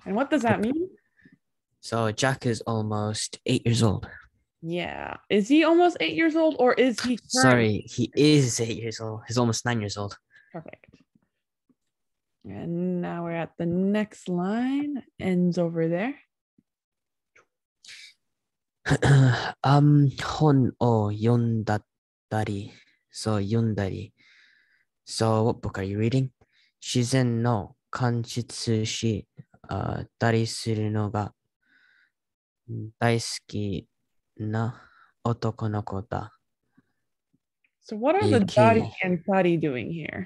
And what does that mean? So Jack is almost 8 years old. Yeah. Is he almost 8 years old or is he Sorry, he is 8 years old. He's almost 9 years old. Perfect. And now we're at the next line. Ends over there. 本を読んだり、そう読んだり。So what book are you reading? 自然の観察したりするのが大好きな男の子だ。 So what are the Dari and Sari doing here?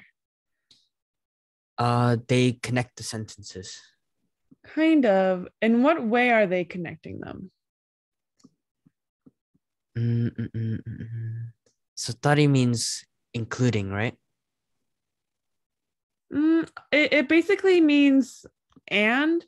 They connect the sentences. Kind of. In what way are they connecting them? So Dari means including, right? It basically means and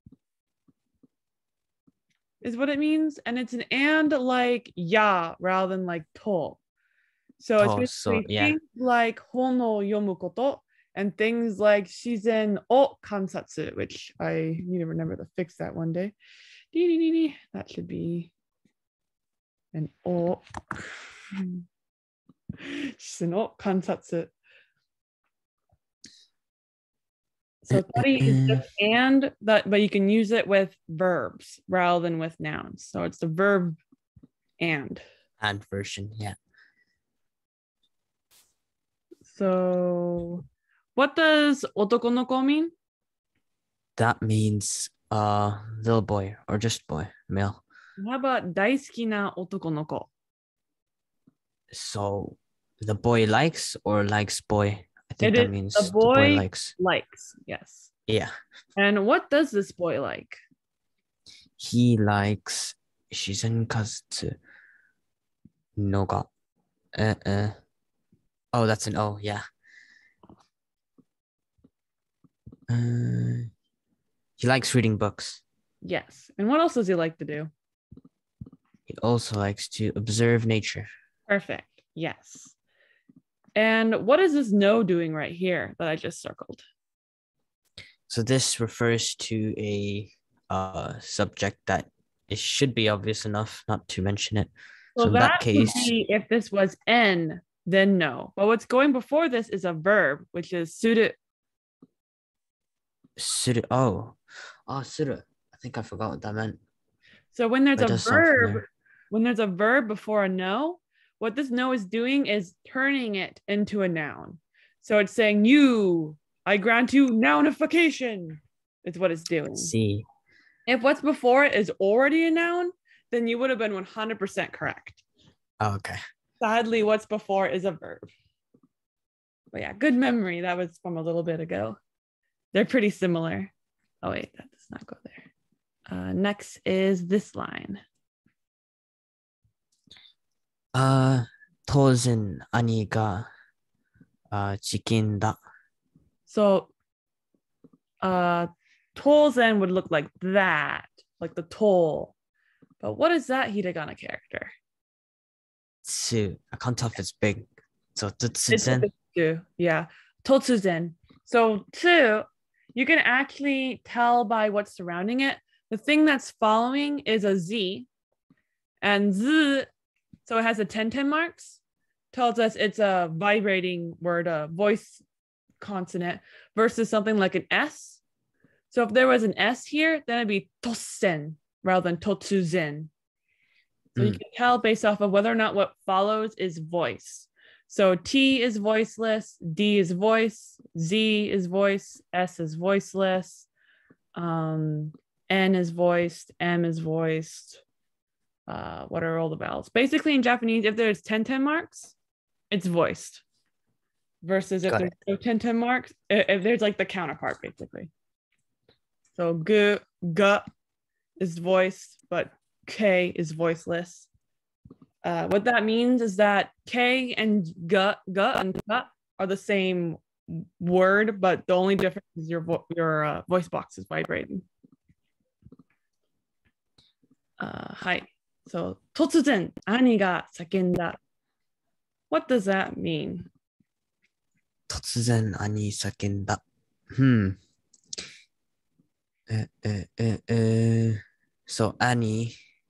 is what it means. And it's an and like ya rather than like to. So it's basically things like hono yomu koto and things like shizen o kansatsu, which I need to remember to fix that one day. That should be an o. Shizen o kansatsu. So tari is just and that, but you can use it with verbs rather than with nouns. So it's the verb and version, yeah. So what does otokonoko mean? That means little boy or just boy, male. How about daisuki na otokonoko? So the boy likes or likes boy. I think that means the boy likes. Yes. Yeah. And what does this boy like? He likes shizenkazutsu no ga. Oh, that's an O, yeah. He likes reading books. Yes. And what else does he like to do? He also likes to observe nature. Perfect. Yes. And what is this no doing right here that I just circled? So this refers to a subject that it should be obvious enough not to mention it. So in that case, would be if this was N, then no. But what's going before this is a verb, which is suru. Suru. Suru. I think I forgot what that meant. So when there's a verb before a no, what this no is doing is turning it into a noun. So it's saying I grant you nounification. It's what it's doing. See. If what's before it is already a noun, then you would have been 100% correct. Oh, okay. Sadly, what's before is a verb. But yeah, good memory. That was from a little bit ago. They're pretty similar. Oh wait, that does not go there. Next is this line. 当然兄が事件だ. So, 当然 would look like that, like the toll. But what is that hiragana character? Tsu. I can't tell if it's big. So totsuzen. Yeah, totsuzen. So tsu, you can actually tell by what's surrounding it. The thing that's following is a z, and z, so it has a 10 marks, tells us it's a vibrating word, a voice consonant, versus something like an S. So if there was an S here, then it'd be tossen rather than totsuzen. So you can tell based off of whether or not what follows is voice. So T is voiceless, D is voice, Z is voice, S is voiceless, N is voiced, M is voiced. What are all the vowels? Basically in Japanese, if there's 10 marks, it's voiced. Versus if there's no 10 marks, if there's like the counterpart basically. So g is voiced, but K is voiceless. What that means is that K and g and g are the same word, but the only difference is your voice box is vibrating. Hi. So 突然兄が叫んだ. What does that mean? 突然兄叫んだ. So Annie,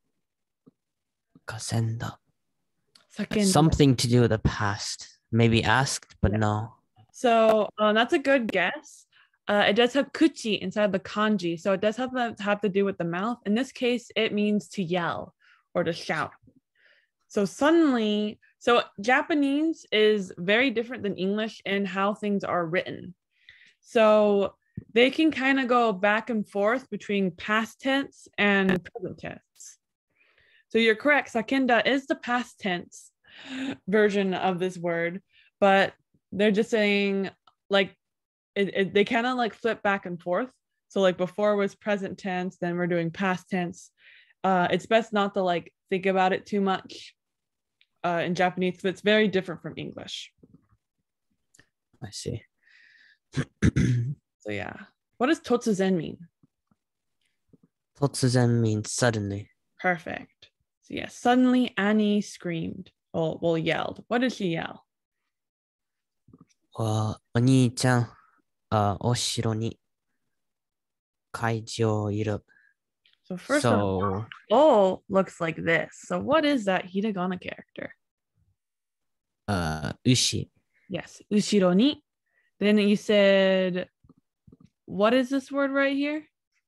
kasenda. Second. Something to do with the past. Maybe asked, but no. So that's a good guess. It does have kuchi inside the kanji, so it does have to do with the mouth. In this case, it means to yell or to shout. So suddenly, so Japanese is very different than English in how things are written. So they can kind of go back and forth between past tense and present tense. So you're correct. Sakenda is the past tense version of this word, but they're just saying like they kind of like flip back and forth. So like before was present tense, then we're doing past tense. It's best not to like think about it too much in Japanese, but it's very different from English. I see. So yeah. What does totsuzen mean? Totsuzen means suddenly. Perfect. So yeah, suddenly Annie screamed. Well, yelled. What did she yell? お兄ちゃん、お城に怪獣いる。 So first of all, looks like this. So what is that hiragana character? 牛。 Yes, ushiro ni. Then you said, what is this word right here?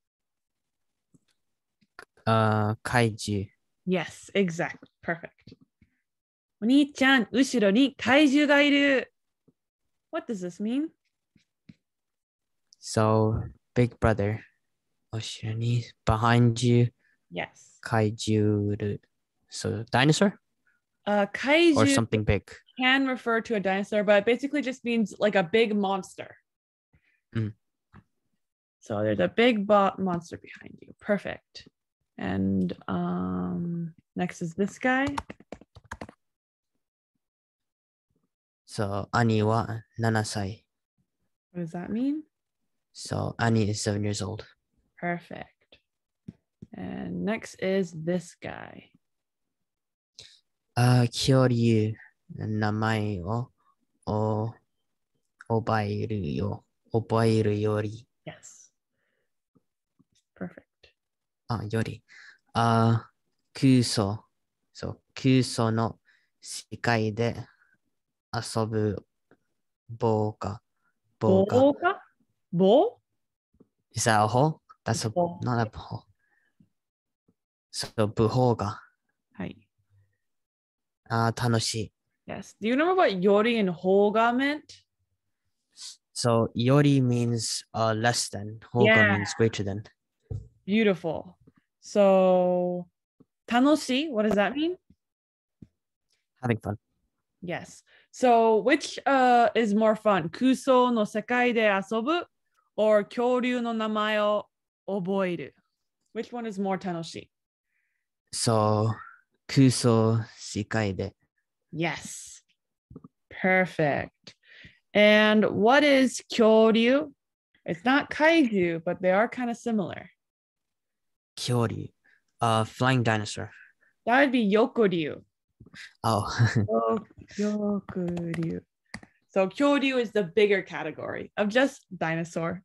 怪獣。 Yes, exactly. Perfect. お兄ちゃん、後ろに怪獣がいる。What does this mean? So, big brother, 後ろに behind you, Yes. 怪獣いる. So, dinosaur? Kaiju or something big. Can refer to a dinosaur, but it basically just means like a big monster. Mm. So there's a big monster behind you. Perfect. And next is this guy. So, Annie は7歳. What does that mean? So, Annie is 7 years old. Perfect. And next is this guy. 恐竜、名前を覚えるより。 Yes. Perfect. より。空想。そう、空想の世界で遊ぶ棒が。 棒が Ball? Is that a hole? That's a, ball. not a hole. So, 部法が。 はい。 楽しい。 Yes. Do you remember what yori and hoga meant? So, yori means less than. Hoga means greater than. Beautiful. So, tanoshi, what does that mean? Having fun. Yes. So, which is more fun? Kuso no sekai de asobu or kyoryu no namae o oboeru? Which one is more tanoshi? So, 空想世界で。 Yes. Perfect. And what is kyoryu? It's not kaiju, but they are kind of similar. Kyoryu. Flying dinosaur. That would be yokoryu. Oh. Yokoryu. So kyoryu is the bigger category of just dinosaur.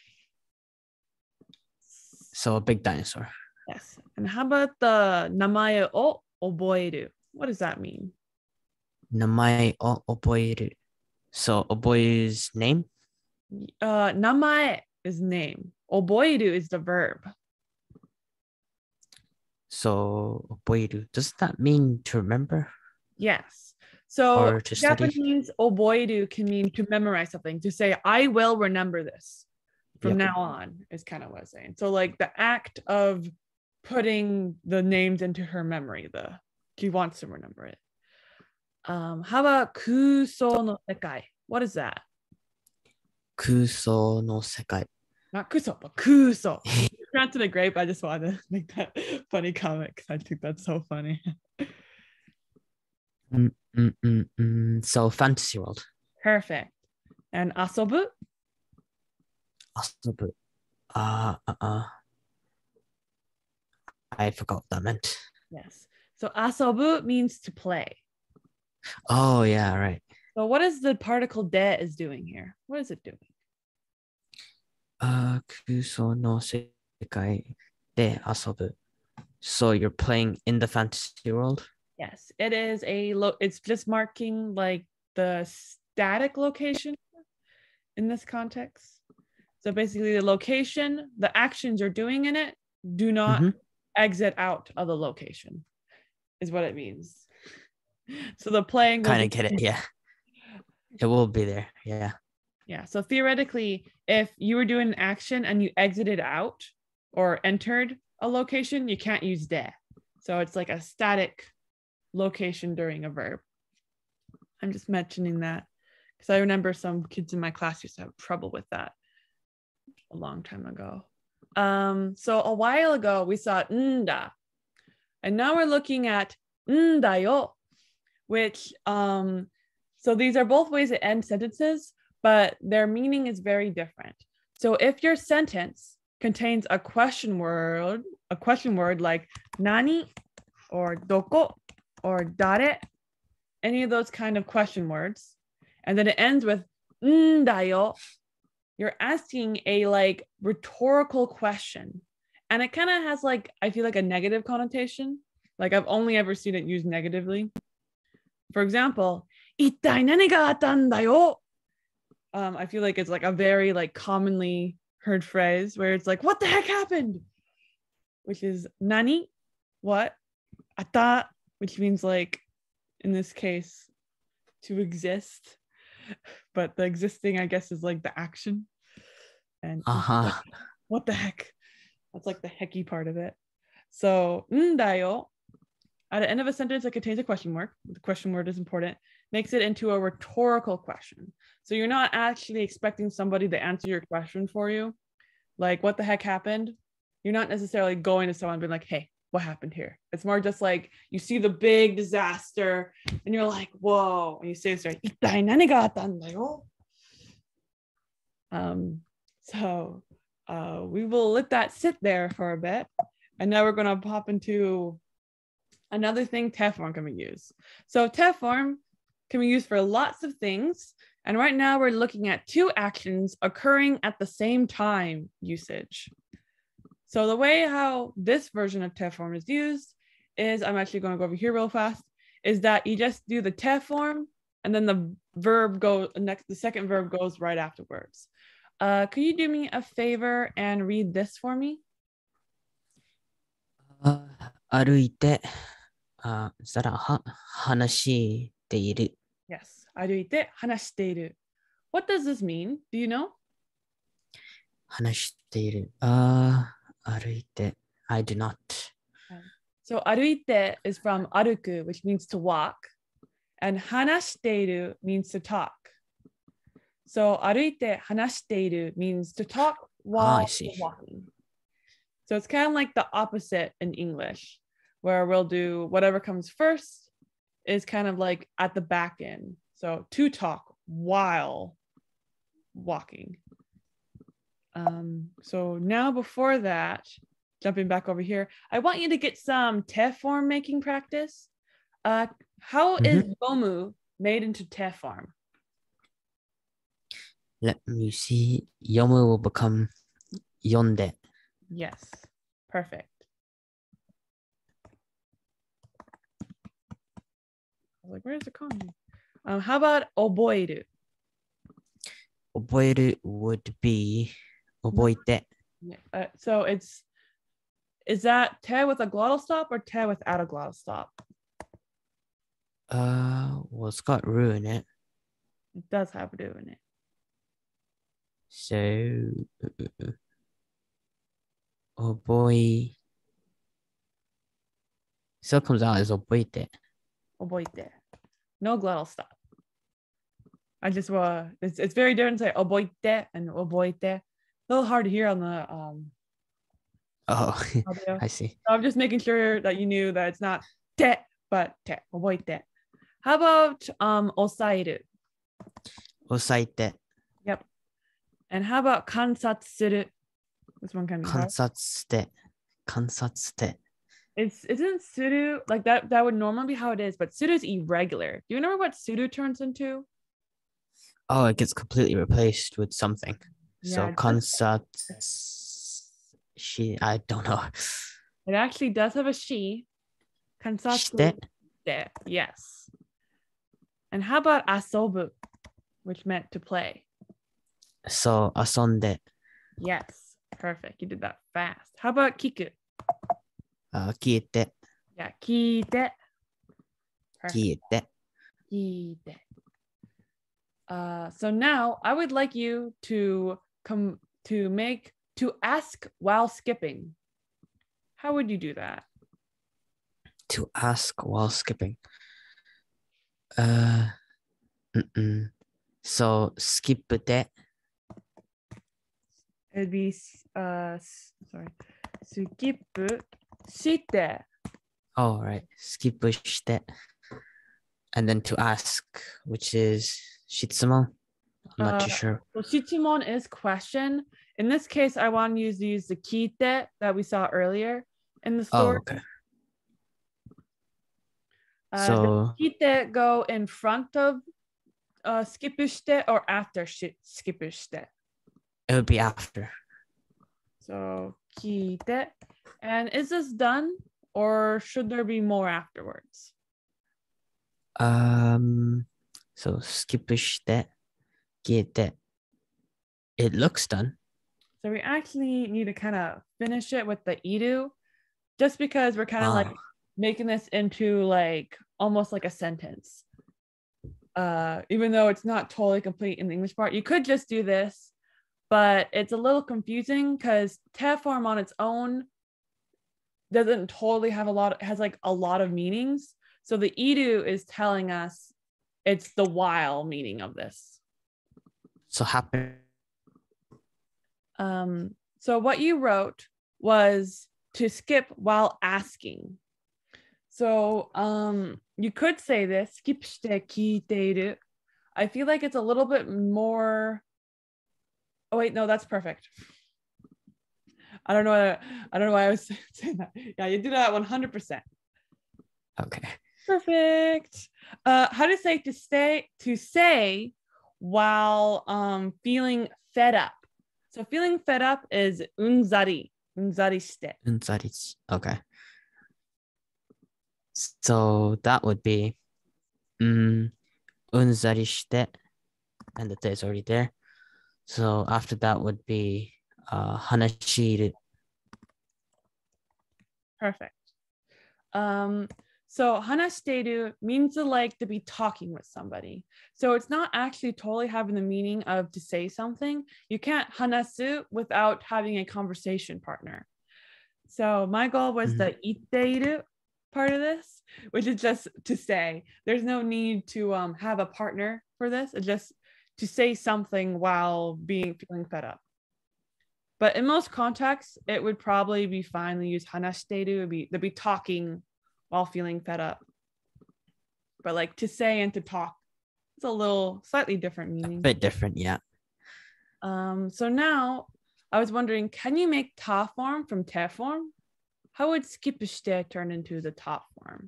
So a big dinosaur. Yes. And how about the namae o oboeru? What does that mean? 名前を覚える. So, 覚え is name? Namae is name. Oboeru is the verb. So, 覚える. Does that mean to remember? Yes. So, or to study? Japanese oboeru can mean to memorize something, to say, I will remember this from now on, is kind of what I'm saying. So, like the act of putting the names into her memory, she wants to remember it. How about kuso no sekai? What is that? 空想の世界. Not kuso, but kuso. You pronounced it great, but I just wanted to make that funny comment because I think that's so funny. So, fantasy world. Perfect. And asobu? Asobu. I forgot what that meant. Yes. So asobu means to play. Oh, yeah, right. So what is the particle de is doing here? What is it doing? 空想の世界で遊ぶ. So you're playing in the fantasy world? Yes, it is it's just marking like the static location in this context. So basically the location, the actions you're doing in it do not exit out of the location is what it means. So the playing kind of get it, yeah. It will be there, yeah. Yeah, so theoretically, if you were doing an action and you exited out or entered a location, you can't use de. So it's like a static location during a verb. I'm just mentioning that because I remember some kids in my class used to have trouble with that a long time ago. So a while ago, we saw nda. And now we're looking at ndayo, which, so these are both ways to end sentences, but their meaning is very different. So if your sentence contains a question word like nani or doko or dare, any of those kind of question words, and then it ends with ndayo, you're asking a like rhetorical question. And it kind of has like, I feel like a negative connotation. Like I've only ever seen it used negatively. For example, 一体何があったんだよ? I feel like it's like a very like commonly heard phrase where it's like, what the heck happened? Which is nani, what? Ata, which means like, in this case, to exist. But the existing, I guess, is like the action. And like, what the heck? That's like the hecky part of it. So, ndayo, at the end of a sentence that contains a question mark, the question word is important, makes it into a rhetorical question. So you're not actually expecting somebody to answer your question for you. Like, what the heck happened? You're not necessarily going to someone and being like, hey, what happened here? It's more just like you see the big disaster and you're like, whoa. And you say this, right? So we will let that sit there for a bit. And now we're going to pop into another thing te form can be used. So te form can be used for lots of things. And right now we're looking at two actions occurring at the same time usage. So the way how this version of te form is used is, I'm actually going to go over here real fast, is that you just do the te form and then the second verb goes right afterwards. Could you do me a favor and read this for me? 歩いて、そしたら話している。 Yes, 歩いて話している. What does this mean? Do you know? 話している。歩いて. I do not. So 歩いて is from 歩く, which means to walk, and 話している means to talk. So 歩いて話している means to talk while walking. So it's kind of like the opposite in English, where we'll do whatever comes first is kind of like at the back end. So to talk while walking. So now before that, jumping back over here, I want you to get some te form making practice. How is yomu made into te form? Let me see. Yomu will become yonde. Yes, perfect. I was like, where's the kanji? How about oboeru? Oboeru would be 覚えて. So is that te with a glottal stop or te without a glottal stop? Well, it's got ru in it. It does have ru in it. So, oboe. Still comes out as 覚えて. 覚えて. No glottal stop. I just it's very different to say 覚えて and 覚えて. A little hard to hear on the audio. I see. So I'm just making sure that you knew that it's not te, but te. 覚えて. How about 抑える? 抑えて. Yep. And how about 観察する? This one can be hard. 観察して. 観察して. Isn't suru like that would normally be how it is, but suru is irregular. Do you remember what suru turns into? Oh, it gets completely replaced with something. So Yeah, kansatsu, I don't know. it actually does have a she. Kansatsu. Shite. Yes. And how about asobu, which meant to play? So asonde. Yes. Perfect. You did that fast. How about kiku? Kiite. Yeah, kiite. Perfect. Kiite. Kiite. So now I would like you to ask while skipping. How would you do that? To ask while skipping. So skip de. It'd be sorry. Skip shite. Oh, right. Skip shite. And then to ask, which is shitsumon. I'm not too sure. So shichimon is question. In this case, I want to use the kite that we saw earlier in the story. Oh, okay. Does kite go in front of skipushite or after skipushite? It would be after. So kite. And is this done or should there be more afterwards? So skipushite, kiite. It looks done. So we actually need to kind of finish it with the iru, just because we're kind of like making this into like almost like a sentence. Even though it's not totally complete in the English part, you could just do this, but it's a little confusing because te form on its own doesn't totally have has like a lot of meanings. So the iru is telling us it's the while meaning of this. So happen. So what you wrote was to skip while asking. So you could say this, skip shite kiiteiru. I feel like it's a little bit more. Oh wait, no, that's perfect. I don't know why I was saying that. Yeah, you do that 100%. Okay. Perfect. How to say while feeling fed up. So feeling fed up is unzari shite. Unzari. Okay. So that would be unzari shite, and the te is already there. So after that would be hanashiru. Perfect. So hanashiteru means to be talking with somebody. So it's not actually totally having the meaning of to say something. You can't hanasu without having a conversation partner. So my goal was the iteiru part of this, which is just to say. There's no need to have a partner for this. It's just to say something while feeling fed up. But in most contexts, it would probably be fine to use hanashiteru. They'd be talking while feeling fed up. But like to say and to talk, it's a little slightly different meaning. A bit different, yeah. So now I was wondering, can you make ta form from te form? How would skipushite turn into the ta form?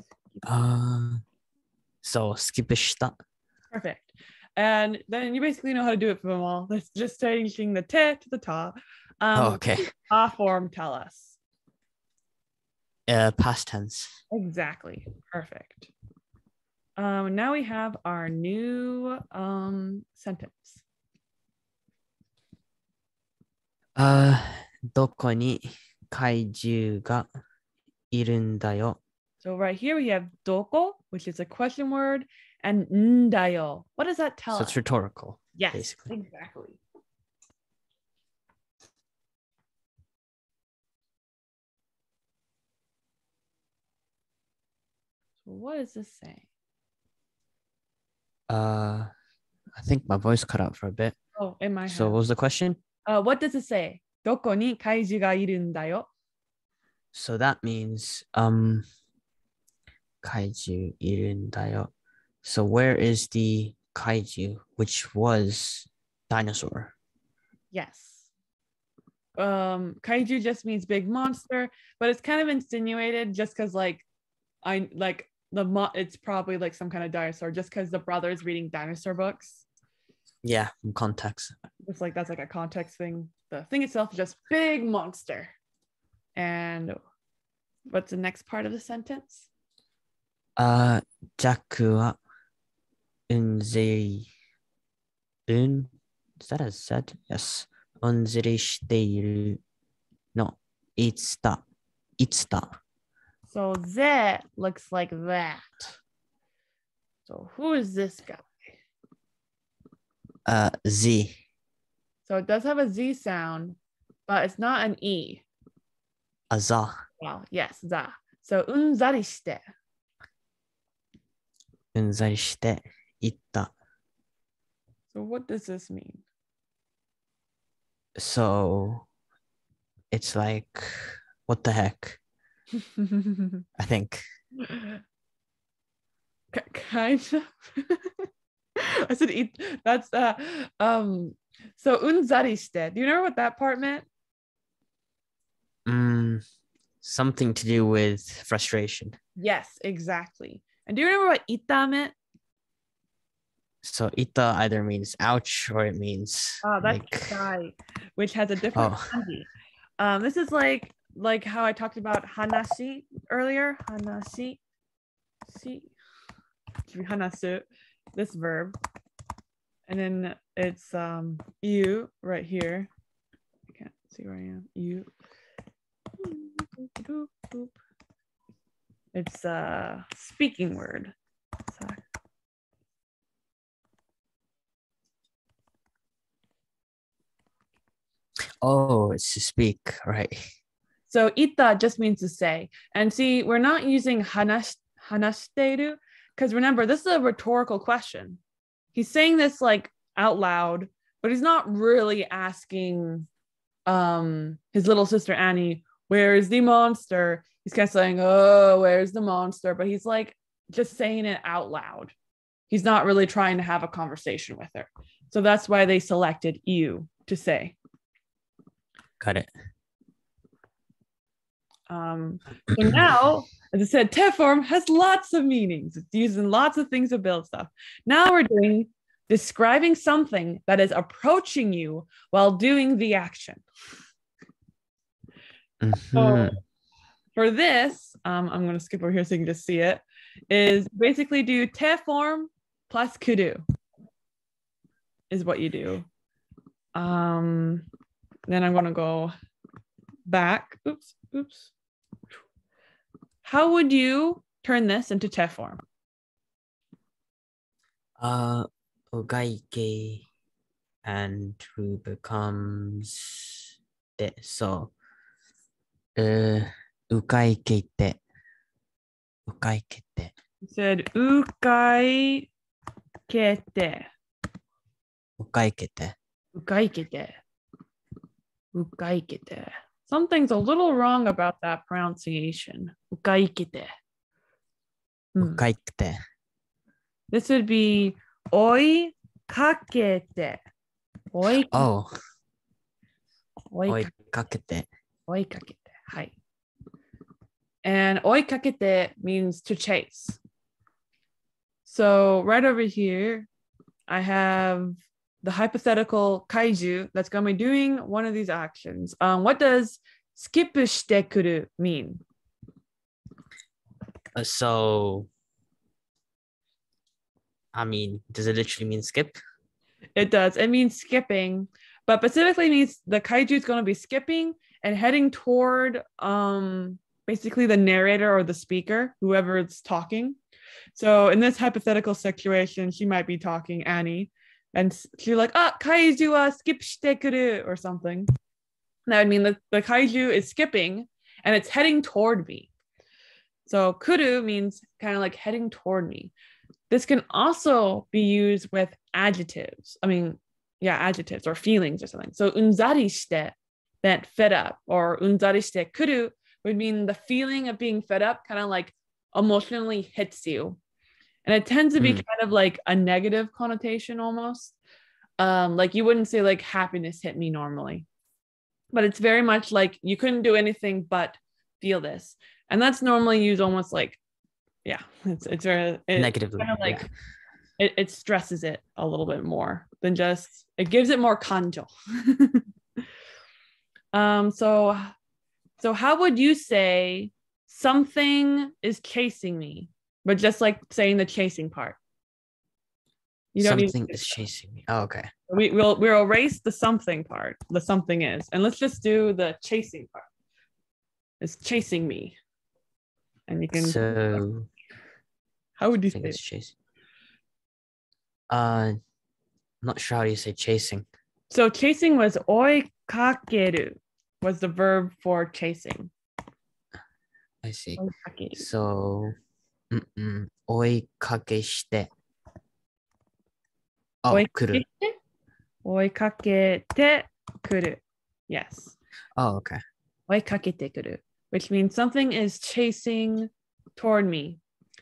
So skipushita. Perfect. And then you basically know how to do it for them all. That's just changing the te to the ta. Okay. Ta form tell us. Past tense. Exactly. Perfect. Now we have our new sentence. どこに怪獣がいるんだよ. So right here we have doko, which is a question word, and ndayo. What does that tell us? So it's rhetorical. Yes, basically. exactly. So what does this say? I think my voice cut out for a bit. Oh, it might have. So what was the question? What does it say? Doko ni kaiju ga iru n da yo. So that means kaiju iru n da yo. So where is the kaiju, which was dinosaur? Yes. Kaiju just means big monster, but it's kind of insinuated just because it's probably like some kind of dinosaur just because the brother's reading dinosaur books. Yeah, in context. It's like that's like a context thing. The thing itself is just big monster. And what's the next part of the sentence? ジャックはうんざり、is that a Z? Yes. うんざりしているの。いつだ。 So that looks like that. So who is this guy? Z. So it does have a Z sound, but it's not an E. A za. Well, yes, za. So うんざりして。 うんざりしていった。 So what does this mean? So it's like, what the heck? I think. Kind of. I said eat. That's so うんざりして. Do you know what that part meant? Something to do with frustration. Yes, exactly. And do you remember what ita meant? So ita either means ouch or it means That's like kai, which has a different kanji. This is like how I talked about hanashi earlier. Hanashi. Hanasu, this verb. And then it's you right here. I can't see where I am. You. It's a speaking word. Sorry. Oh, it's to speak, right? So ita just means to say. And see, we're not using hanashiteru because remember, this is a rhetorical question. He's saying this like out loud, but he's not really asking his little sister Annie, where is the monster? He's kind of saying, oh, where's the monster? But he's like just saying it out loud. He's not really trying to have a conversation with her. So that's why they selected you to say. Got it. So now, as I said, te form has lots of meanings. It's used in lots of things to build stuff. Now we're doing describing something that is approaching you while doing the action. So for this, I'm going to skip over here so you can just see it, is basically do te form plus kudu is what you do. Then I'm going to go back. Oops. How would you turn this into te form? Ugaike and who becomes it. So ukaikete. You said ukaikete. Ukaikete. Something's a little wrong about that pronunciation. Ukaikete. This would be oi kakete. Oh. Oikakete. Hai. And oikakete means to chase. So right over here, I have the hypothetical kaiju that's going to be doing one of these actions. What does skip shite kuru mean? So, I mean, does it literally mean skip? It does. It means skipping, but specifically means the kaiju is going to be skipping and heading toward basically the narrator or the speaker, whoever is talking. So in this hypothetical situation, she might be talking Annie, and she's like, kaiju wa skip shite kuru or something. That would mean that the kaiju is skipping and it's heading toward me. So kuru means kind of like heading toward me. This can also be used with adjectives. Adjectives or feelings or something. So unzari shite meant fed up, or unzari shite kuru would mean the feeling of being fed up kind of like emotionally hits you. And it tends to be kind of like a negative connotation almost. Like you wouldn't say like happiness hit me normally, but it's very much like you couldn't do anything but feel this. And that's normally used almost like, it's very negatively. Kind of like it stresses it a little bit more than just, it gives it more kanjo. So how would you say something is chasing me, but just like saying the chasing part? You don't Something need is chasing me. Oh, okay. we'll erase the something part. The something is, and let's just do the chasing part. It's chasing me, and you can. So How would you I think say it's it? chasing. Not sure how you say chasing. So chasing was oikakeru, was the verb for chasing. I see. Oikakeru. So, 追いかけして。Oh, 来る。 追いかけてくる. Yes. Oh, okay. 追いかけてくる, which means something is chasing toward me.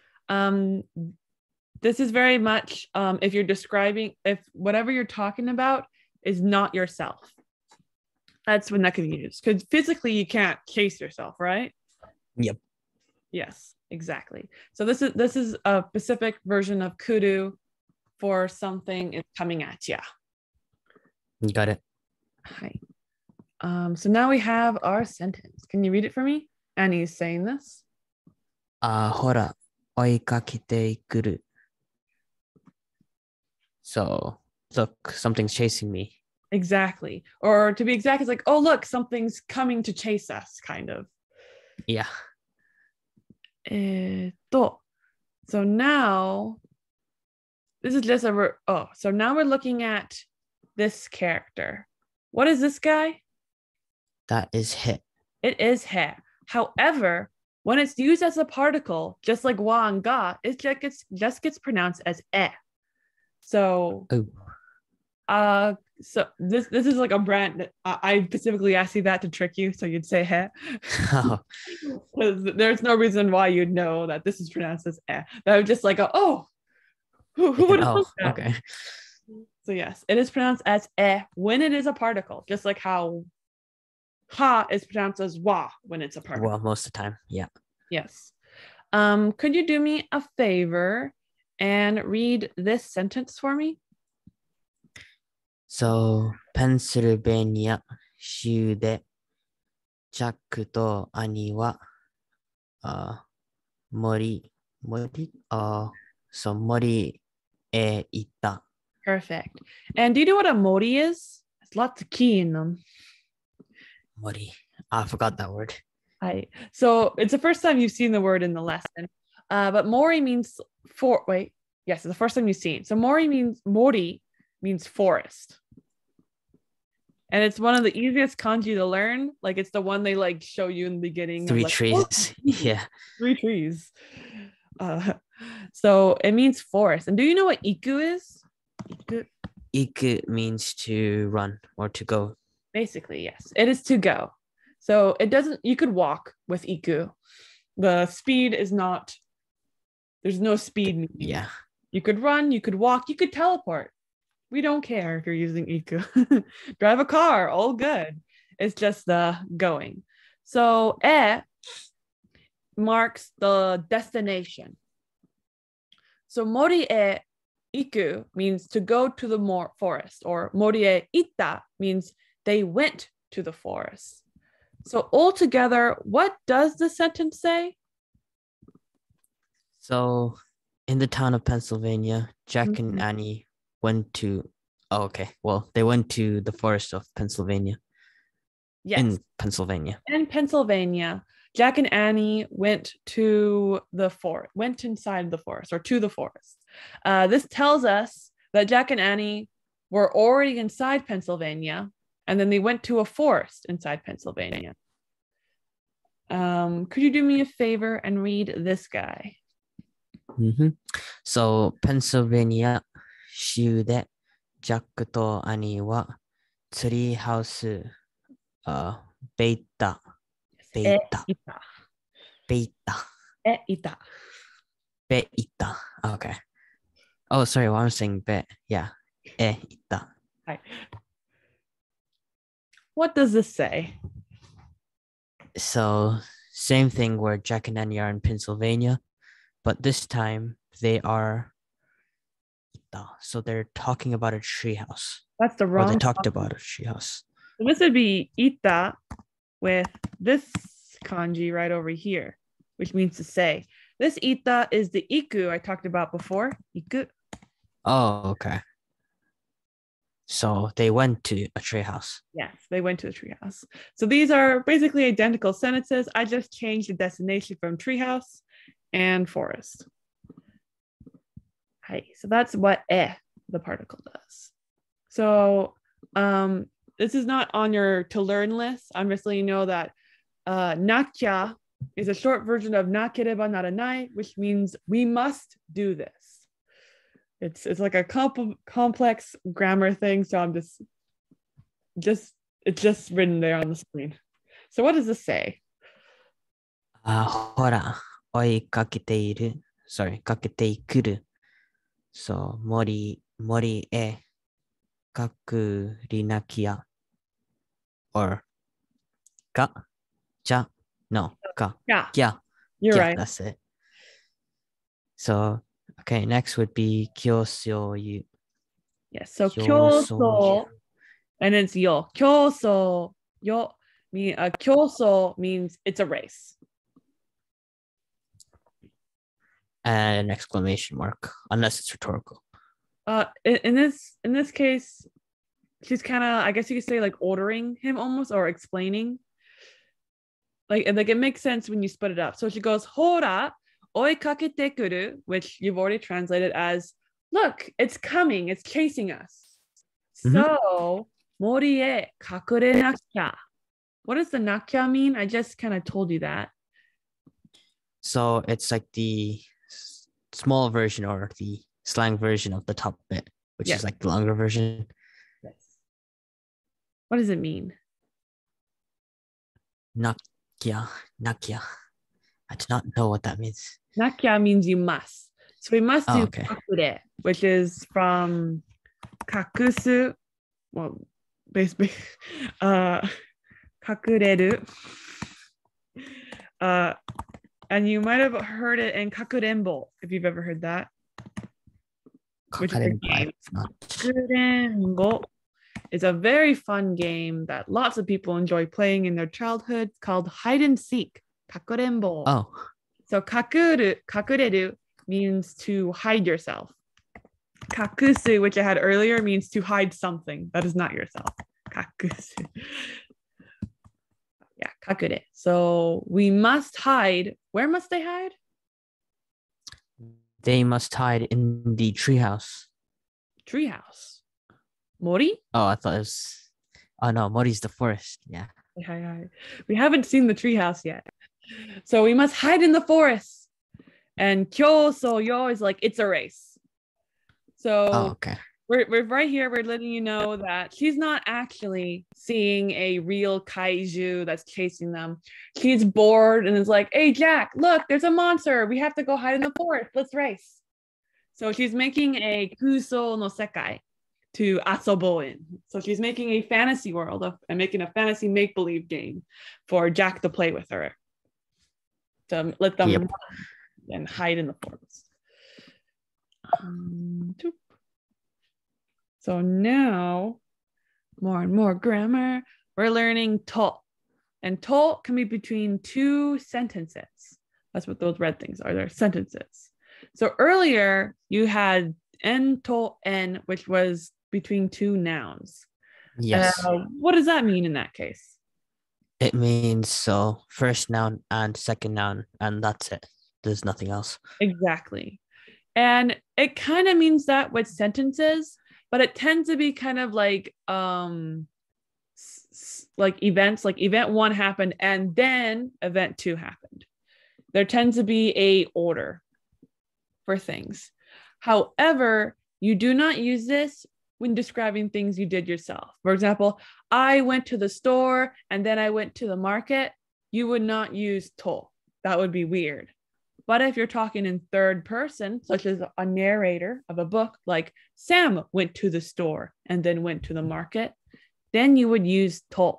This is very much if you're describing, if whatever you're talking about is not yourself. That's when that can be used. Because physically you can't chase yourself, right? Yep. Yes, exactly. So this is a specific version of kuru for something is coming at you. You got it. Hi. So now we have our sentence. Can you read it for me? Annie's saying this. ほら、追いかけてくる。So, look, something's chasing me. Exactly. Or to be exact, it's like, oh, look, something's coming to chase us, kind of. Yeah. So now, this is just so now we're looking at this character. What is this guy? That is he. It is he. However, when it's used as a particle, just like wa and ga, it just gets pronounced as e. So, so this is like a brand. I specifically asked you that to trick you, so you'd say he. Because there's no reason why you'd know that this is pronounced as e. That would just like who would have thought that? Okay. So yes, it is pronounced as e when it is a particle, just like how ha is pronounced as wa when it's a particle. Well, most of the time, yeah. Yes. Could you do me a favor and read this sentence for me? So, ペンシルベニア州でジャックとアニーは森へ行った。 Perfect. And do you know what a mori is? There's lots of ki in them. Mori. I forgot that word. So it's the first time you've seen the word in the lesson. But mori means yes, it's the first time you've seen. So mori means forest. And it's one of the easiest kanji to learn. Like it's the one they like show you in the beginning. Three trees. Yeah. 3 trees. So it means forest. And do you know what iku is? Iku means to run or to go. Basically, yes. It is to go. So you could walk with iku. The speed is not, there's no speed. Yeah. You could run, you could walk, you could teleport. We don't care if you're using iku. Drive a car, all good. It's just the going. So e marks the destination. So mori e iku means to go to the forest, or mori e ita means they went to the forest. So altogether, what does the sentence say? So in the town of Pennsylvania, Jack and Annie went to, they went to the forest of Pennsylvania. Yes. In Pennsylvania. In Pennsylvania, Jack and Annie went to the forest, went inside the forest or to the forest. This tells us that Jack and Annie were already inside Pennsylvania, and then they went to a forest inside Pennsylvania. Could you do me a favor and read this guy? So, Pennsylvania 州でジャックとアニーはツリーハウスベイタ。Okay. Oh, sorry, what I'm saying, yeah. What does this say? So, same thing where Jack and Annie are in Pennsylvania, but this time they are ita. So they're talking about a treehouse. That's the Or wrong. they talked about a treehouse. So this would be ita with this kanji right over here, which means to say. This ita is the iku I talked about before. Iku. Oh, okay. So they went to a treehouse. Yes, they went to the treehouse. So these are basically identical sentences. I just changed the destination from treehouse and forest. Hi. So that's what the particle does. So this is not on your to learn list. I'm just letting you know that nakya is a short version of nakereba naranai, which means we must do this. It's like a complex grammar thing. So I'm it's just written there on the screen. So what does this say? ほら、追いかけている。Sorry, かけてくる。そう、森へ隠りなきや。Or, が、じゃ、no, が、 Yeah, yeah. you're Yeah, right. that's it. So, okay, next would be 競争ゆ。 Yes, so 競争 kyoso, and it's yo. Kyoso, yo, kyoso means it's a race. And an exclamation mark, unless it's rhetorical. In this case, she's kind of, I guess you could say, like ordering him almost, or explaining. Like it makes sense when you split it up. So she goes, Hora, oikakete kuru, which you've already translated as, look, it's coming, it's chasing us. So, mori e kakure nakya. What does the nakya mean? I just kind of told you that. So it's like the small version or the slang version of the top bit, which Yes. is like the longer version. Yes. What does it mean? Nakya. I do not know what that means. Nakya means you must. So we must do okay. kakure, which is from kakusu. Well, basically, kakureru. And you might have heard it in kakurembo, if you've ever heard that. Which is a game. Kakurembo is a very fun game that lots of people enjoy playing in their childhood. It's called hide and seek. Kakurembo. Oh. So kakureru means to hide yourself. Kakusu, which I had earlier, means to hide something that is not yourself. Kakusu. Yeah, kakure. So we must hide. Where must they hide? They must hide in the treehouse. Treehouse. Mori? Oh, I thought it was. Oh no, Mori's the forest. Yeah. Hi. We haven't seen the treehouse yet. So we must hide in the forest. And kyoso yo is like it's a race. So okay. We're right here. We're letting you know that she's not actually seeing a real kaiju that's chasing them. She's bored and is like, hey, Jack, look, there's a monster. We have to go hide in the forest. Let's race. So she's making a kuso no sekai to asobo in. So she's making a fantasy world and making a fantasy make-believe game for Jack to play with her. To let them run and hide in the forest. So now, more and more grammar, we're learning to. And to can be between two sentences. That's what those red things are. They're sentences. So earlier, you had en to en, which was between two nouns. Yes. What does that mean in that case? It means so first noun and second noun, and that's it. There's nothing else. Exactly. And it kind of means that with sentences, but it tends to be kind of like events, like event one happened and then event two happened. There tends to be a order for things. However, you do not use this when describing things you did yourself. For example, I went to the store and then I went to the market. You would not use to. That would be weird. But if you're talking in third person, such as a narrator of a book, like Sam went to the store and then went to the market, then you would use to.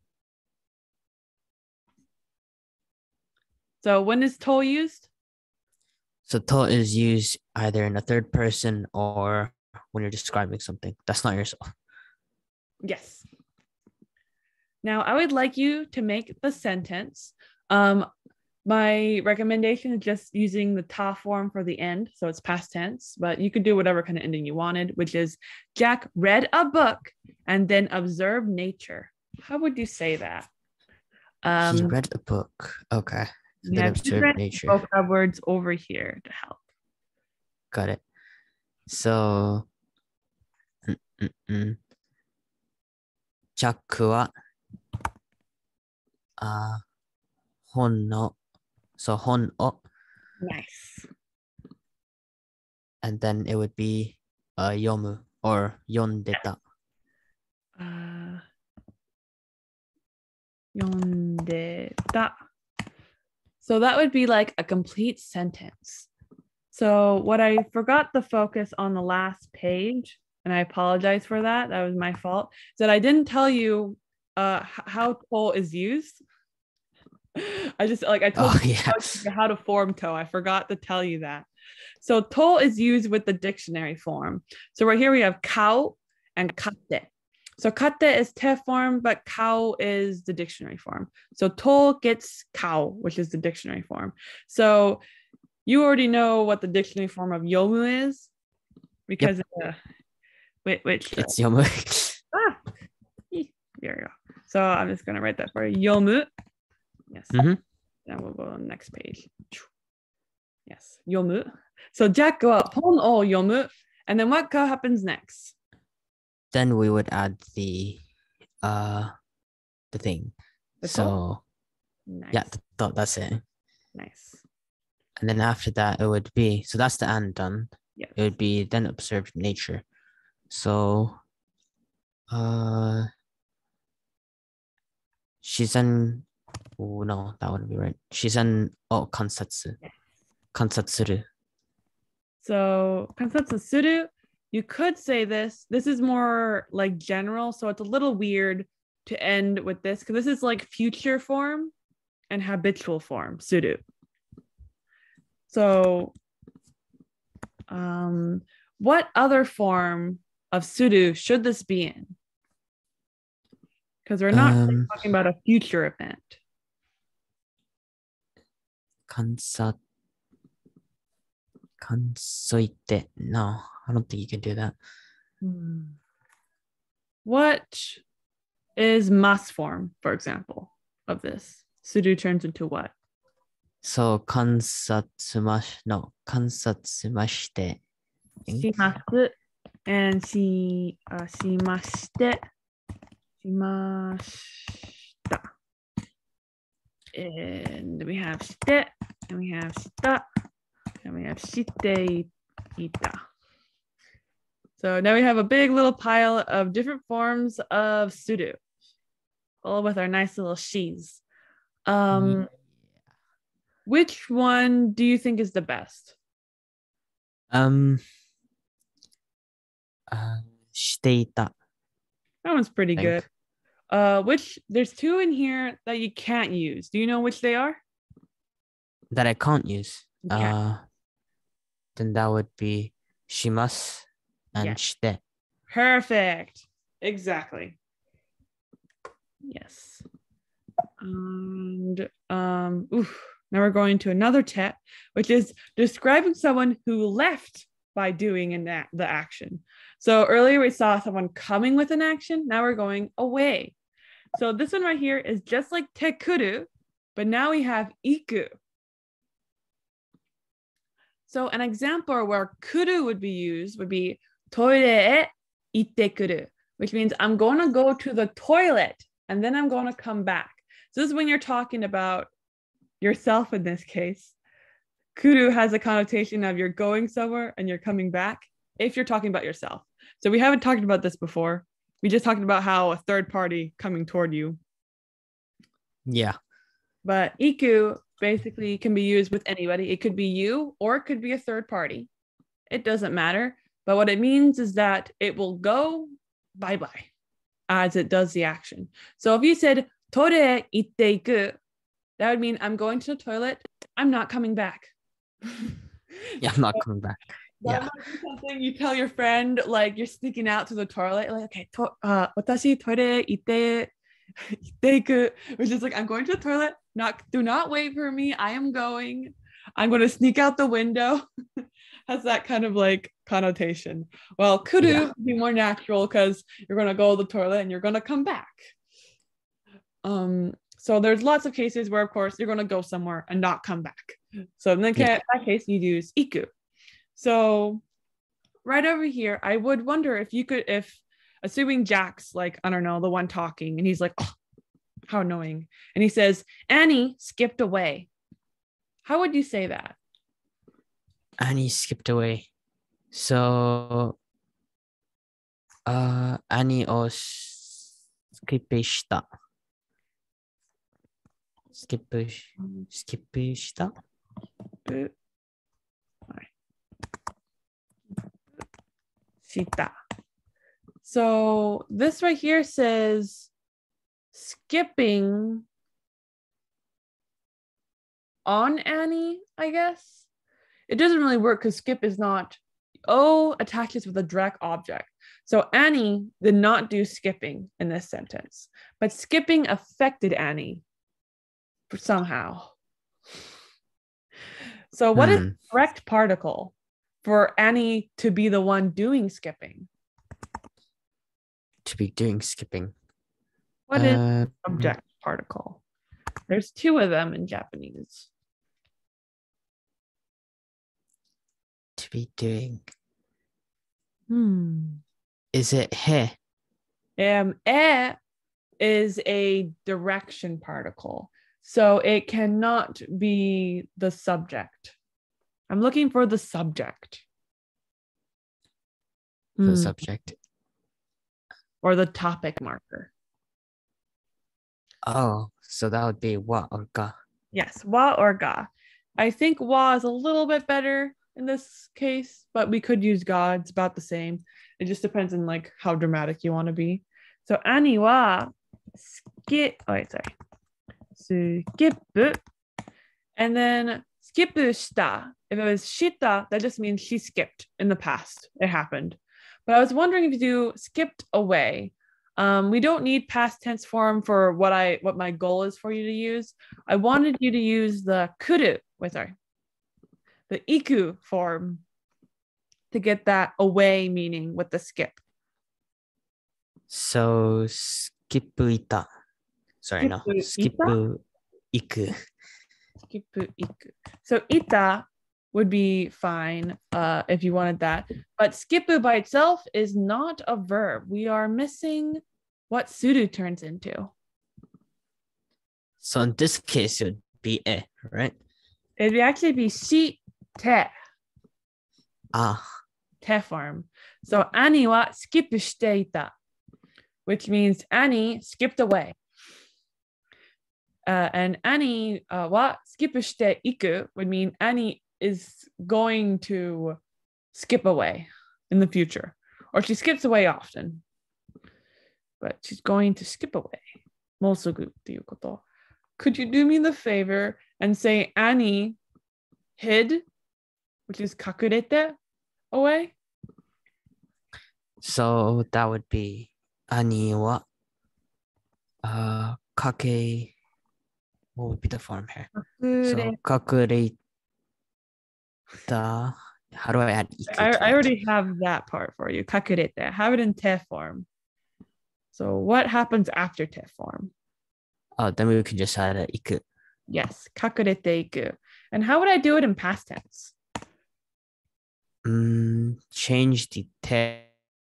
So when is to used? So to is used either in a third person or when you're describing something. That's not yourself. Yes. Now, I would like you to make the sentence. My recommendation is just using the ta form for the end, so it's past tense, but you could do whatever kind of ending you wanted, which is Jack read a book and then observed nature. How would you say that? He read a book. Okay. And then observed nature. Vocab words over here to help. Got it. So, ジャックは本を Nice. And then it would be 読む or 読んでた。 読んでた. So that would be like a complete sentence. So what I forgot to focus on the last page, and I apologize for that, that was my fault, is that I didn't tell you how to is used. I told you how to form to. I forgot to tell you that. So to is used with the dictionary form. So right here we have kao and kate. So kate is te form, but kao is the dictionary form. So to gets kao, which is the dictionary form. So you already know what the dictionary form of yomu is because which it's yomu. There you go. So I'm just gonna write that for you. Yomu. Yes. Then we'll go on the next page. Yes. Yomu. So Jack go up. Hon o yomu. And then what happens next? Then we would add the thing. So nice. Yeah, that's it. Nice. And then after that it would be, so that's the and done. Yes. It would be then observed nature. So no, that wouldn't be right. Shizen o kansatsu. Kansatsuru. So kansatsuru, you could say this. This is more like general, so it's a little weird to end with this because this is like future form and habitual form, suru. So what other form of suru should this be in? Because we're not talking about a future event. Kansoite. No, I don't think you can do that. What is mas form, for example, of this? Suru turns into what? So kansatsumashite. Shimasu and shimashite. Shimashita. And we have shite, and we have shita, and we have shite ita. So now we have a big little pile of different forms of suru, all with our nice little shis. Which one do you think is the best? Shiteita. That one's pretty good. There's two in here that you can't use. Do you know which they are? That I can't use. Okay. Then that would be shimasu and shite. Perfect. Exactly. Yes. And now we're going to another te, which is describing someone who left by doing the action. So earlier we saw someone coming with an action. Now we're going away. So this one right here is just like te kuru, but now we have iku. So an example where kuru would be used would be toire e itte kuru, which means I'm going to go to the toilet and then I'm going to come back. So this is when you're talking about yourself in this case. Kuru has a connotation of you're going somewhere and you're coming back if you're talking about yourself. So we haven't talked about this before. We just talked about how a third party coming toward you. Yeah. But iku basically can be used with anybody. It could be you or it could be a third party. It doesn't matter. But what it means is that it will go bye-bye as it does the action. So if you said tore itte iku, that would mean I'm going to the toilet. I'm not coming back. Yeah, I'm not coming back. That might be something you tell your friend, like you're sneaking out to the toilet, like, okay, 私トイレ行っていく, which is like, I'm going to the toilet, do not wait for me, I'm going to sneak out the window. Has that kind of like connotation. Well, kuru would be more natural because you're going to go to the toilet and you're going to come back. So there's lots of cases where, of course, you're going to go somewhere and not come back. So in that case, you use iku. So right over here, I would wonder if assuming Jack's like, I don't know, the one talking, and he's like, oh, how annoying. And he says, Annie skipped away. How would you say that? Annie skipped away. So, Annie をスキップした。スキップした。 Shita. So this right here says skipping on Annie, I guess. It doesn't really work because skip is not, attaches with a direct object. So Annie did not do skipping in this sentence, but skipping affected Annie somehow. So what is the correct particle for Annie to be the one doing skipping? To be doing skipping. What is subject particle? There's two of them in Japanese. To be doing. Is it he? E is a direction particle. So it cannot be the subject. I'm looking for the subject. The subject. Or the topic marker. Oh, so that would be wa or ga. Yes, wa or ga. I think wa is a little bit better in this case, but we could use ga. It's about the same. It just depends on like how dramatic you want to be. So Annie wa skip. Skip. And then skip shita. If it was shita, that just means she skipped in the past. It happened. But I was wondering if you do skipped away. We don't need past tense form for what my goal is for you to use. I wanted you to use the the iku form to get that away meaning with the skip. So skip ita. Sorry, no. Skip iku. Skip iku. So ita would be fine if you wanted that. But skipu by itself is not a verb. We are missing what suru turns into. So in this case, it would be e, right? It would actually be shi te. Te form. So Annie wa skipu shite ita, which means Annie skipped away. And Annie wa skipu shite iku would mean Annie is going to skip away in the future, or she skips away often, but she's going to skip away. Mosugu toいうこと. Could you do me the favor and say Annie hid, which is kakurete, away? So that would be Annie wa kake. What would be the form here? So kakureta. How do I add iku? I already have that part for you. Kakurete. Have it in te form. So what happens after te form? Oh, then we can just add a iku. Yes, kakurete iku. And how would I do it in past tense? Change the te.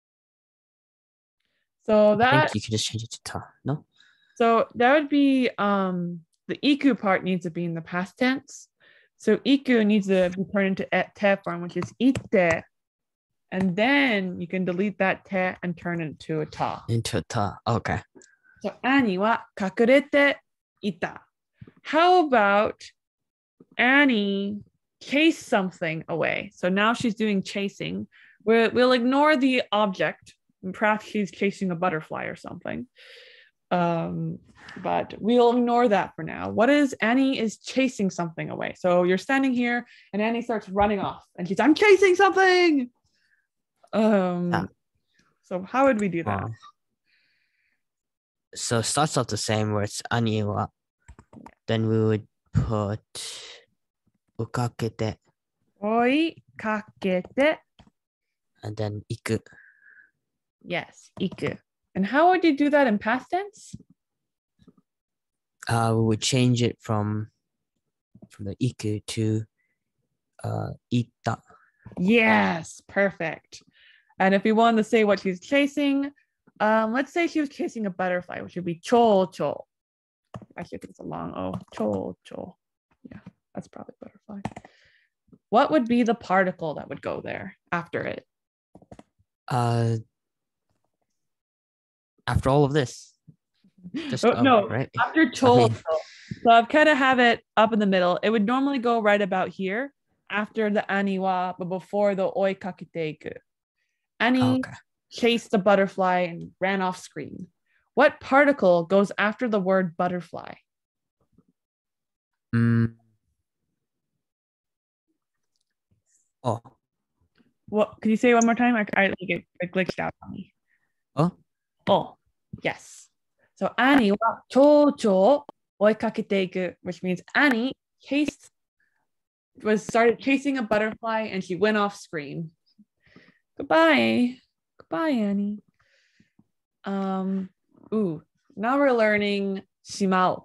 So that I think you can just change it to ta, no? So that would be the iku part needs to be in the past tense. So iku needs to be turned into te form, which is ite. And then you can delete that te and turn it into a ta. Into a ta, okay. So Annie wa kakurete ita. How about Annie chased something away? So now she's doing chasing. We'll ignore the object. Perhaps she's chasing a butterfly or something. But we'll ignore that for now. What is Annie is chasing something away. So you're standing here and Annie starts running off and she's, I'm chasing something. So how would we do that? So it starts off the same where it's ani wa. Then we would put ukakete. Oikakete. And then iku. Yes, iku. And how would you do that in past tense? We would change it from the iku to ita. Yes, perfect. And if we wanted to say what she's chasing, let's say she was chasing a butterfly, which would be cho cho. Actually, I think it's a long O. Cho cho. Yeah, that's probably butterfly. What would be the particle that would go there after it? After all of this. Just no, right? After cho. So I've kind of have it up in the middle. It would normally go right about here after the aniwa, but before the oikaketeiku. Annie chased the butterfly and ran off screen. What particle goes after the word butterfly? Oh. What? Could you say it one more time? I like it glitched out on me. Oh, yes. So Annie wa chocho oikaketeiku, which means Annie started chasing a butterfly and she went off screen. Goodbye, Annie. Now we're learning shimao.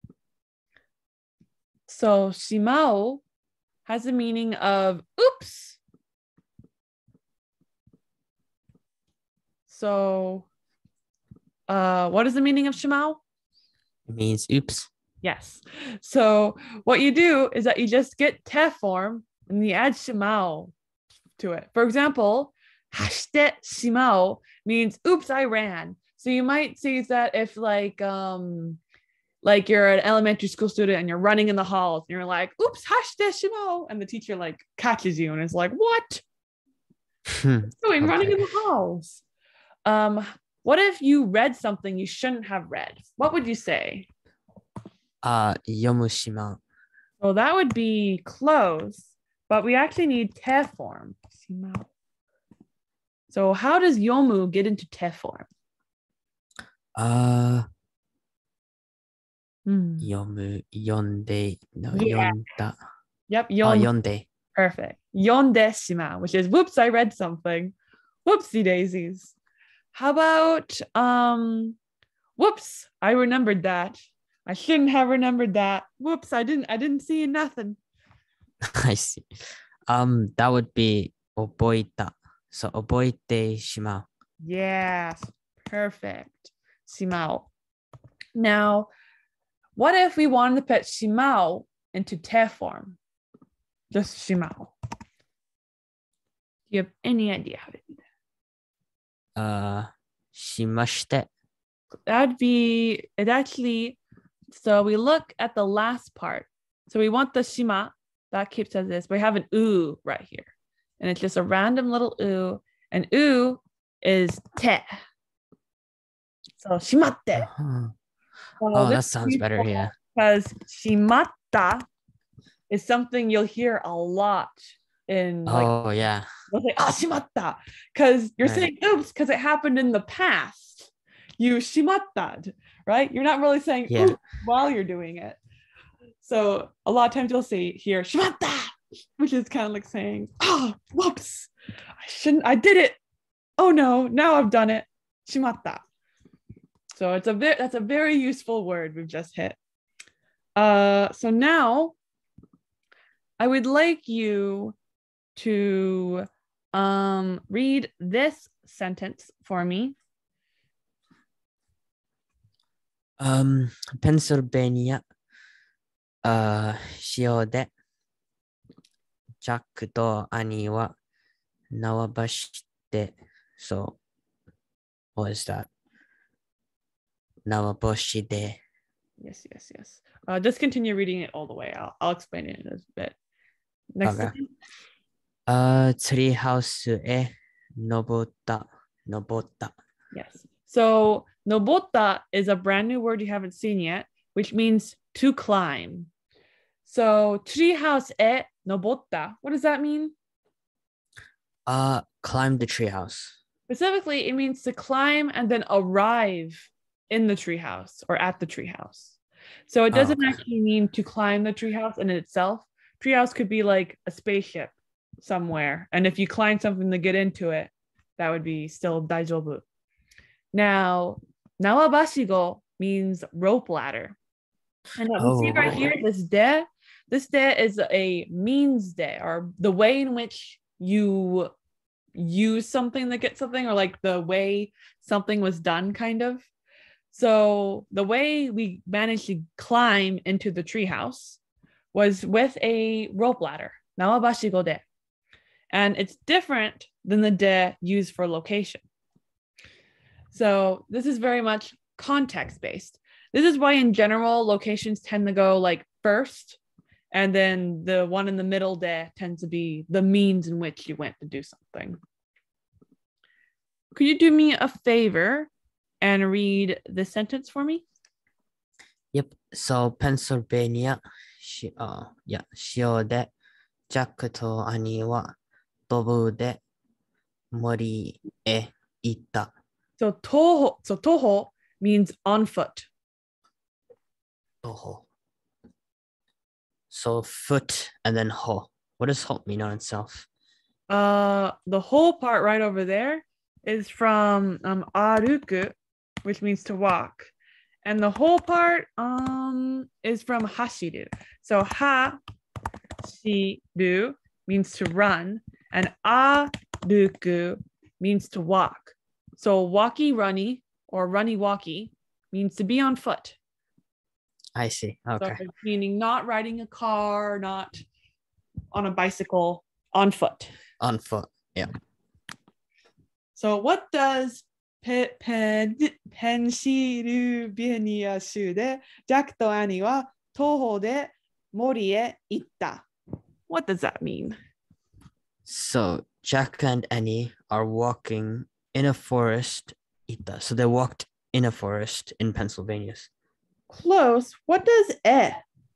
So shimao has the meaning of oops. So what is the meaning of shimao? It means oops. Yes. So what you do is that you just get te form and you add shimao to it. For example, hashite shimao means oops, I ran. So you might see that if like you're an elementary school student and you're running in the halls and you're like, oops, hashite shimao, and the teacher like catches you and is like, what? Doing running in the halls. What if you read something you shouldn't have read? What would you say? Yomu shimau. Well, that would be close, but we actually need te form. So how does yomu get into te form? Yomu, yonde, no, yonda. Yep, yonde. Perfect. Yonde shima, which is whoops, I read something. Whoopsie daisies. How about whoops, I remembered that. I shouldn't have remembered that. Whoops, I didn't see nothing. I see. That would be oboita. So oboite shimau. Yes, perfect. Shimao. Now, what if we wanted to put shimao into te form? Just shimao. Do you have any idea how to do that? Shimashite. That'd be it actually. So we look at the last part. So we want the shima that keeps as this. We have an u right here, and it's just a random little u, and u is te. So shimatte. Oh, that sounds better. Yeah. Because shimatta is something you'll hear a lot in. Oh yeah. They'll say shimatta because you're saying oops because it happened in the past. You shimatta, right? You're not really saying oops while you're doing it. So a lot of times you'll say here shimatta, which is kind of like saying, oh, whoops, I did it. Oh no, now I've done it. Shimatta. So that's a very useful word we've just hit. So now I would like you to read this sentence for me. Pennsylvania 塩でジャックとアニーは縄走って So what is that? 縄星で Yes. Just continue reading it all the way. I'll explain it in a bit. Next. ツリーハウスへ登った。 Yes. So Nobotta is a brand new word you haven't seen yet, which means to climb. So treehouse e nobotta. What does that mean? Climb the treehouse. Specifically, it means to climb and then arrive in the treehouse or at the treehouse. So it doesn't actually mean to climb the treehouse in itself. Treehouse could be like a spaceship somewhere. And if you climb something to get into it, that would be still daijoubu. Now, nawabashigo means rope ladder. And we see right here, this de is a means de, or the way in which you use something to get something, or like the way something was done, kind of. So the way we managed to climb into the treehouse was with a rope ladder. Nawabashigo de. And it's different than the de used for location. So this is very much context-based. This is why in general, locations tend to go like first, and then the one in the middle de tends to be the means in which you went to do something. Could you do me a favor and read the sentence for me? Yep. So Pennsylvania, 塩でジャックと兄は飛ぶで森へ行った。 So toho means on foot. Toho. So foot and then ho. What does ho mean on itself? The whole part right over there is from aruku, which means to walk. And the whole part is from hashiru. So hashiru means to run, and aruku means to walk. So walkie runny or runny walkie means to be on foot. I see. Okay. So meaning not riding a car, not on a bicycle, on foot. On foot, yeah. So what does Pennsylvania 州でジャックとアニは徒歩で森へ行った? What does that mean? So Jack and Annie are walking in a forest. So they walked in a forest in Pennsylvania. Close. What does e?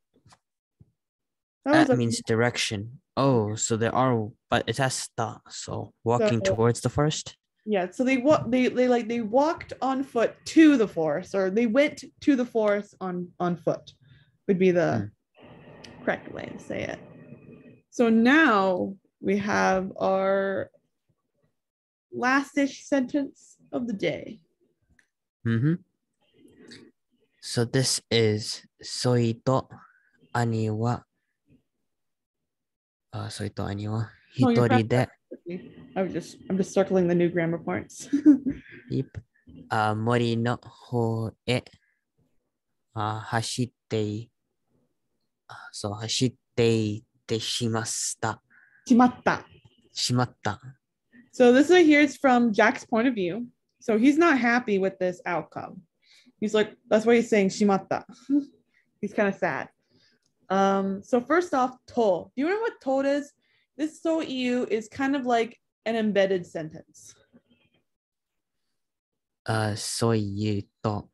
That means direction. Oh, so there are, but it has sta. So walking towards the forest. Yeah. So they walked on foot to the forest, or they went to the forest on foot. Would be the correct way to say it. So now we have our last-ish sentence of the day. So this is Soito Ani wa Hitori de. I'm just circling the new grammar points. Yep. Mori no ho e hashitte. So hashitte shimasta. Shimatta. So this right here is from Jack's point of view. So he's not happy with this outcome. He's like, that's why he's saying shimatta. He's kind of sad. So first off, to. Do you know what to is? This so iu is kind of like an embedded sentence. So you to.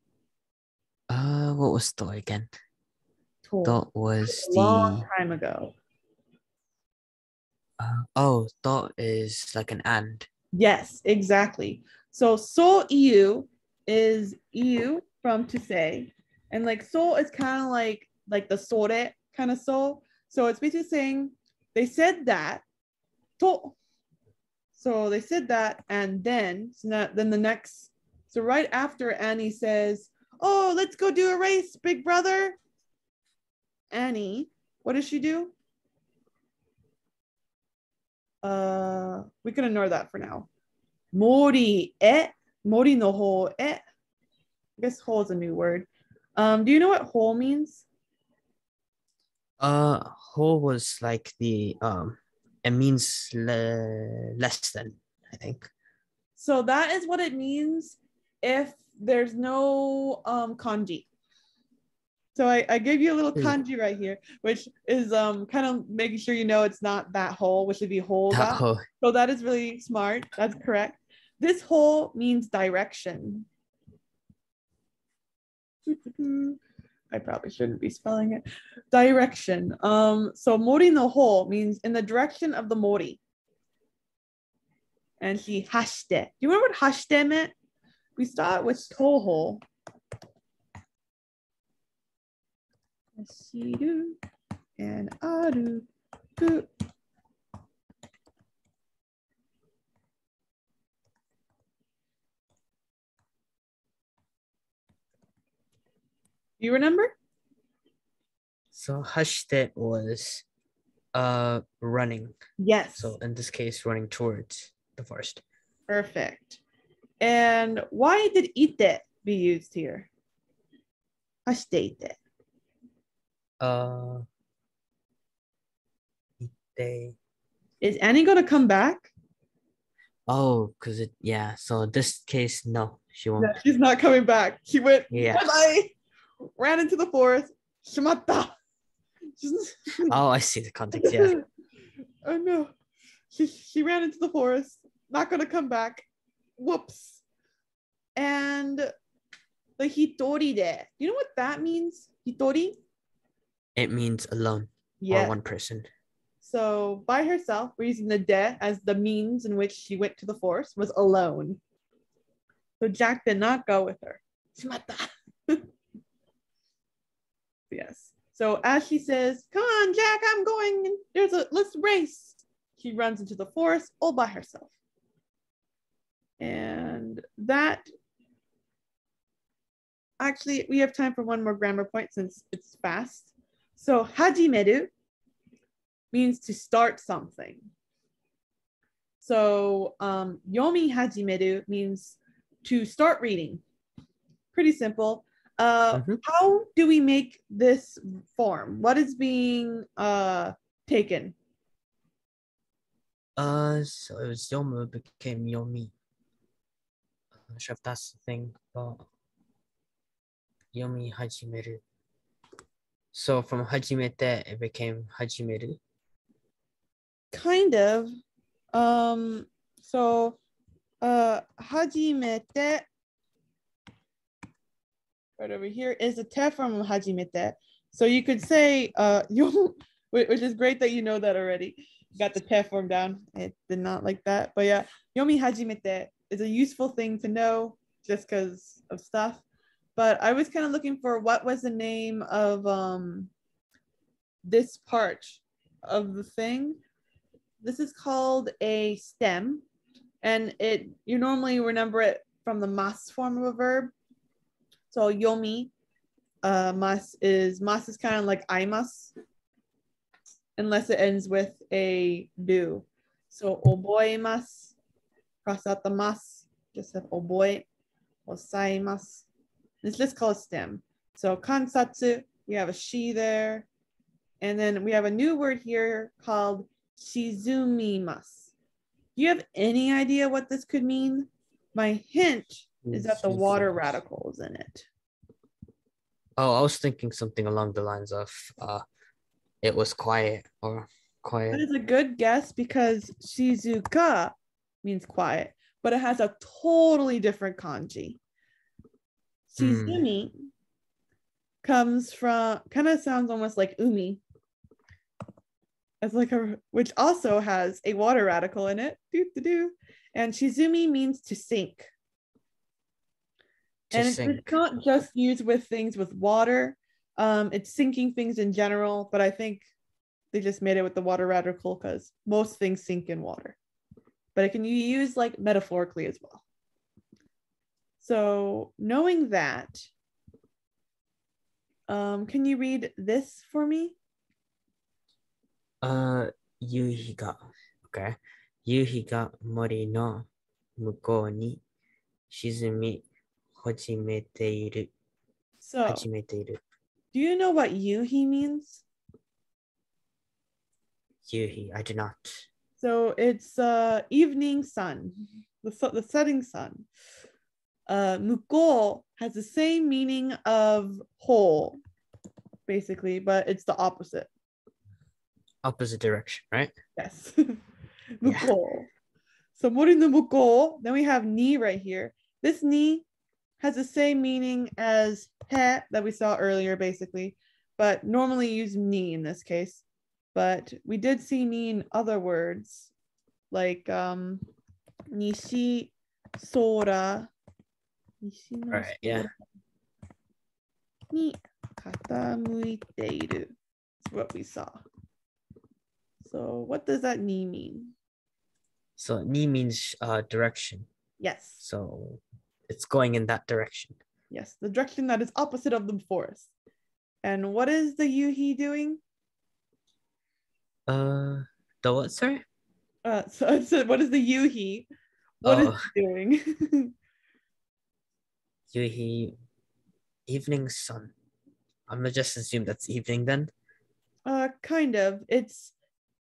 What was to again? To was a long time ago. To is like an and. Yes, exactly. So iu is iu from to say, and like so is kind of like the sore kind of so. So it's basically saying they said that to. So they said that, and then then the next. So right after Annie says, "Oh, let's go do a race, big brother." Annie, what does she do? We can ignore that for now. Mori no ho e. I guess ho is a new word. Do you know what ho means? Ho was like the it means less than, I think. So that is what it means if there's no kanji. So I gave you a little kanji right here, which is kind of making sure you know it's not that hole, which would be hole. So that is really smart. That's correct. This hole means direction. I probably shouldn't be spelling it. Direction. So mori no ho means in the direction of the mori. And she hashite. Do you remember what hashite meant? We start with toho. Shiru and aru. You remember? So hashite was running. Yes. So in this case, running towards the forest. Perfect. And why did ite be used here? Hashite ite. Ite. Is Annie going to come back? Oh, because so this case, no, she won't. No, she's not coming back. She went, Yeah. bye-bye, ran into the forest. Shimatta. Oh, I see the context, yeah. Oh no. She ran into the forest, not going to come back. Whoops. And the hitori de. You know what that means? Hitori? It means alone or one person. So by herself, we're using the de as the means in which she went to the forest, was alone. So Jack did not go with her. Yes. So as she says, come on, Jack, I'm going. Let's race. She runs into the forest all by herself. And that, actually, we have time for one more grammar point since it's fast. So hajimeru means to start something. So yomi hajimeru means to start reading. Pretty simple. How do we make this form? What is being taken? So it was yomu became yomi. I'm not sure if that's the thing, but yomi hajimeru. So from hajimete, it became hajimeru. Kind of. So hajimete, right over here, is a te from hajimete. So you could say which is great that you know that already. You got the te form down. It did not like that. But yeah, yomi hajimete is a useful thing to know just because of stuff. But I was kind of looking for what was the name of this part of the thing. This is called a stem, and you normally remember it from the mas form of a verb. So yomi, mas is kind of like aimas, unless it ends with a do. So oboemas, cross out the mas, just have oboe, osaimasu. It's just called stem. So kansatsu, we have a she there. And then we have a new word here called shizumimasu. Do you have any idea what this could mean? My hint is that the water radical is in it. Oh, I was thinking something along the lines of it was quiet or quiet. That is a good guess because shizuka means quiet, but it has a totally different kanji. Shizumi comes from, kind of sounds almost like umi. It's like which also has a water radical in it. And shizumi means to sink. It's not just used with things with water. It's sinking things in general, but I think they just made it with the water radical because most things sink in water. But it can be used like metaphorically as well. So knowing that, can you read this for me? 夕日が Okay. 夕日が森の向こうに沈み始めている。 So, 始めている。 do you know what yuhi means? 夕日 I do not. So it's evening sun, the setting sun. Muko has the same meaning of whole, basically, but it's the opposite. Opposite direction, right? Yes. Muko. So mori no muko. Then we have ni right here. This ni has the same meaning as he that we saw earlier, basically, but normally use ni in this case. But we did see ni in other words, like nishi sora. Nishi no Right, yeah. ni katamuiteiru. That's what we saw. So what does that ni mean? So ni means direction. Yes. So it's going in that direction. Yes, the direction that is opposite of the forest. And what is the yuhi doing? The what, sorry? So what is the yuhi? What is it doing? Yuhi, evening sun. I'm gonna just assume that's evening then. Kind of. It's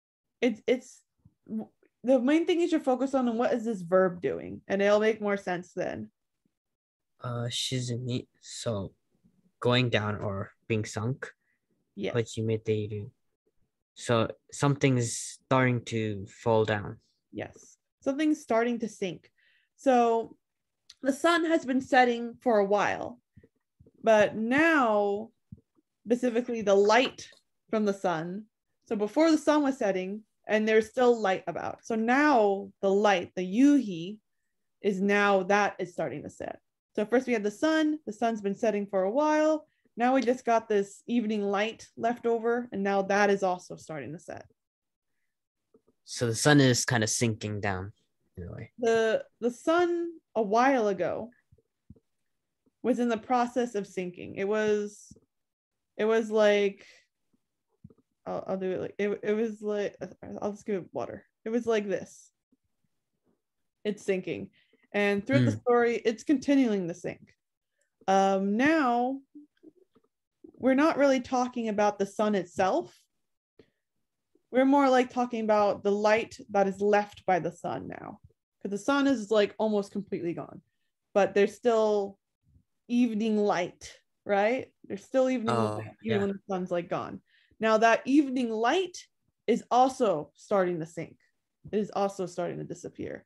the main thing you should focus on what is this verb doing, and it'll make more sense then. Shizumi, so going down or being sunk. Yes. Hojimeteiru. So something's starting to fall down. Yes. Something's starting to sink. So the sun has been setting for a while, but now specifically the light from the sun. So before the sun was setting and there's still light about. So now the light, the yuhi, is now that is starting to set. So first we had the sun's been setting for a while. Now we just got this evening light left over, and now that is also starting to set. So the sun is kind of sinking down in a way. The sun a while ago was in the process of sinking. It was like I'll do it like it was like I'll just give it water. It was like this. It's sinking. And throughout the story, it's continuing to sink. Now we're not really talking about the sun itself. We're more like talking about the light that is left by the sun now. Because the sun is like almost completely gone. But there's still evening light, right? There's still evening light, even when the sun's like gone. Now that evening light is also starting to sink. It is also starting to disappear.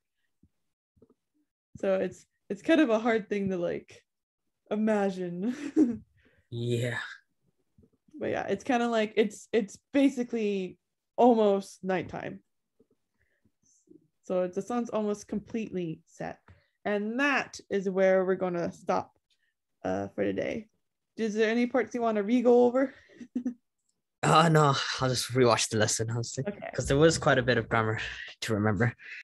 So it's kind of a hard thing to like imagine. Yeah. But yeah, it's kind of like it's basically almost nighttime. So the sun's almost completely set. And that is where we're going to stop for today. Is there any parts you want to re-go over? No, I'll just rewatch the lesson, honestly. Okay. Because there was quite a bit of grammar to remember.